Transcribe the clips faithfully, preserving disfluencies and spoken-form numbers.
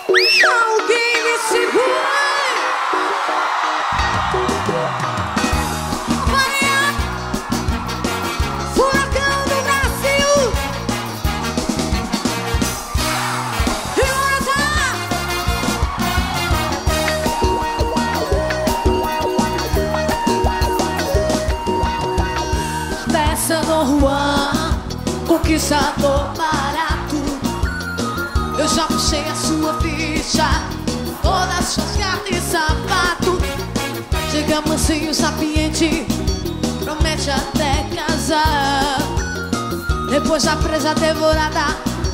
Alguém me segura. Furacão do Brasil. E bora já. Peça do Juan, conquistador barato. Eu já puxei a sua ficha, todas as suas cartas e sapato. Chega mansinho, sapiente, promete até casar. Depois da presa devorada,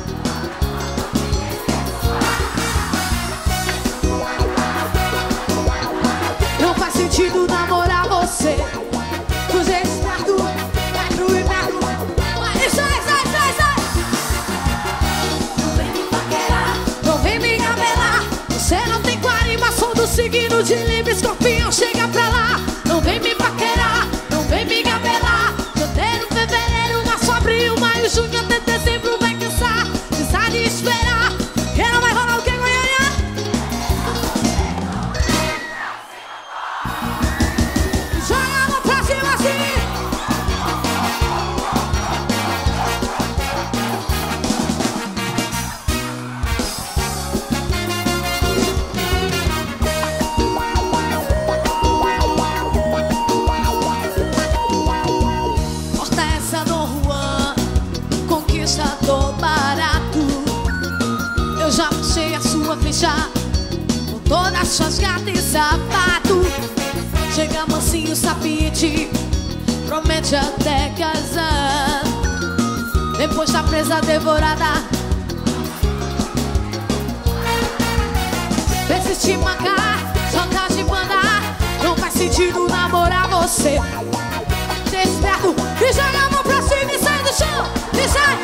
não faz sentido namorar você. Os espertos vai pro inferno. Vai, sai, sai, sai, sai. Não vem me paquerar, não vem me gabelar. Você não tem carimba, sou do signo de Libra, Escorpião, chega pra lá. Não vem me paquerar, não vem me gabelar. Janeiro, fevereiro, março, abril, maio, junho, até dezembro vai cansar. Cansar de esperar, que não vai rolar o que, Goiânia? Joga lá pra cima assim. Hortência do Juan, conquistador barato. Eu já puxei a sua ficha, com todas as suas gatas e sapato. Chega mansinho, sapiente, promete até casar. Depois da presa devorada, persiste mancar, soltar de banda. Não faz sentido namorar você. Ser esperto e joga a mão pra cima e sai do chão. E sai.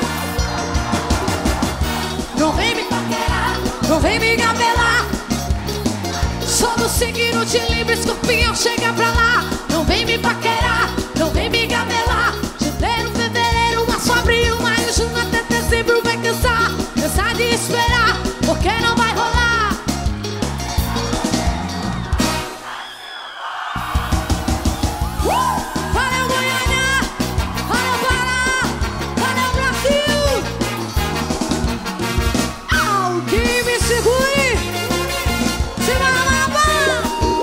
Não vem me paquerar, não vem me gabelar. Sou do signo de Libra, Escorpião, chega pra lá. Não vem me paquerar, não vem me gabelar. Janeiro, fevereiro, março, abril, maio, junho, até dezembro vai cansar. Cansar de esperar, porque não vai rolar. Uh! Valeu, Goiânia! Valeu, Pará! Valeu, Brasil! Alguém me segure! Segura na mão!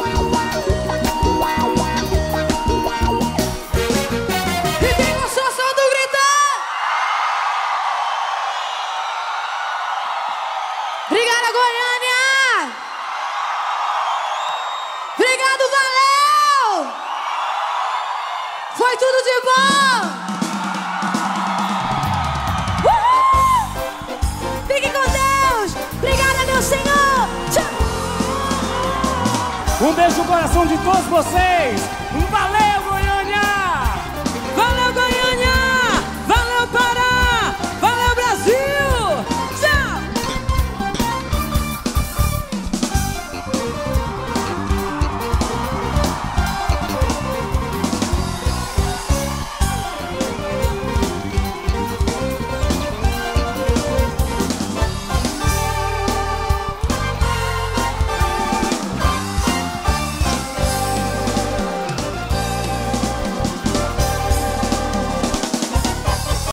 E quem gostou só do gritar? Obrigada, Goiânia! Obrigado, valeu! Foi tudo de bom! Uhul! Fique com Deus! Obrigada, meu Senhor! Tchau! Um beijo no coração de todos vocês. Um valeu!